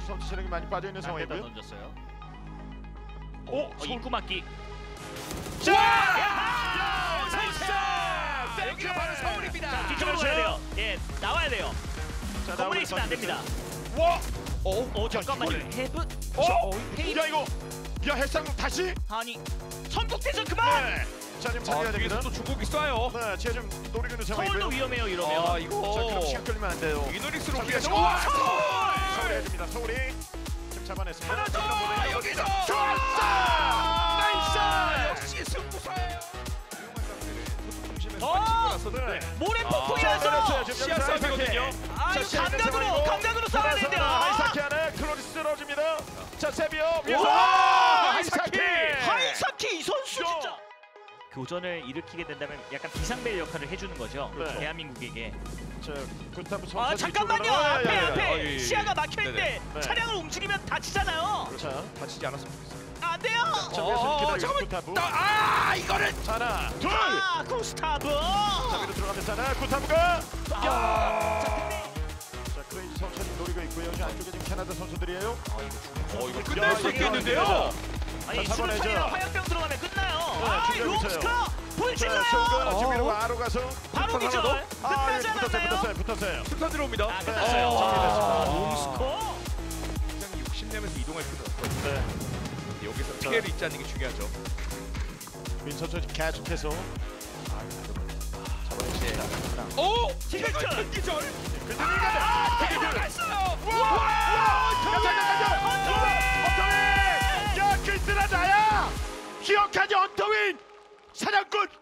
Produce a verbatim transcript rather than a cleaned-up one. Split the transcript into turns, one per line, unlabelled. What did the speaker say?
선수 체력이 많이 빠져 있는
상대다
상황이고요.
던졌어요.
오,
어, 입구 막기.
자!
야!
나이스!
여기가 바로 서울입니다.
자, 뒤쪽으로 가야 돼요. 예, 나와야 돼요.
자,
건물에
나오는
있으면 안 됩니다.
와!
어?
어, 잠깐만요. 헤븐?
어?
페이?
야 이거 야 해상국 다시?
아니, 선국대전 그만!
네. 자 지금
아,
살려야 됩니다.
뒤에서 또 중국이 쏴요.
네, 제가 좀 노리고 있는
서울도
상황이고요.
위험해요, 이러면.
아, 이거.
자 그럼 시간 끌리면 안 돼요.
이노닉스로
자,
기회죠.
와!
와!
서울! 서울이
서울!
해줍니다. 서울이 지금 잡아냈습니다.
하나 더! 여기서!
좋았어! 나이스!
역시 승부사예요.
어!
네.
모래
아,
폭풍이라서!
지금
시야
여기서
싸움이거든요.
아이사키.
아,
자,
이거
시야 있는
감각으로,
상황이고.
감각으로 싸워야
그래서
돼요.
아이사키 안에 클로리스 떨어집니다. 자 세비어 위에서
와!
아이사키.
하이사키 이 선수 진짜! 교전을 일으키게 된다면 약간 비상벨 역할을 해주는 거죠.
네.
대한민국에게.
자 굿타브 선수
아, 잠깐만요!
이쪽으로 나와요.
앞에,
야, 야, 야.
앞에!
아, 예, 예.
시야가 막혀있는데
네네.
차량을 움직이면 다치잖아요!
자,
다치지 않았으면 좋겠어요.
안 돼요!
자
어,
위에서
어,
기다리고
잠깐만.
굿타브.
나- 아, 이거를!
하나, 둘.
아, 구스타브!
자 위로 들어가면서 하나, 굿타브가.
야! 자, 근데
자 크레이지 선수는 노리고 있고요. 저 안쪽에 지금 캐나다 선수들이에요.
어, 이거
야,
끝날 수
이거
있겠는데요?
아니,
자, 잡아내죠.
수류탄이나 화약병 들어가면 끝나요!
네,
아,
준비하고 있어요.
롱스카!
자
불질러요!
쇼가 지금 위로
어.
아로 가서
바로
굿타브
기절.
하나 더. 아
끝나지
여기 붙었어요,
않았나요?
붙었어요, 붙었어요.
승타 들어옵니다.
아, 끝났어요.
네,
아,
정리됐습니다.
롱스코!
굉장히 욕심내면서 이동할 필요가 없거든요.
네.
여기서 피해를 입지 않는 게 중요하죠.
민 선수 계속해서 잡아내십니다.
오!
티켓!
기절!
아,
되게 들어갔어요!
와! 가자 가자 언터윈! 야 글쓰라 나야! 기억하지 언터윈! 사냥꾼!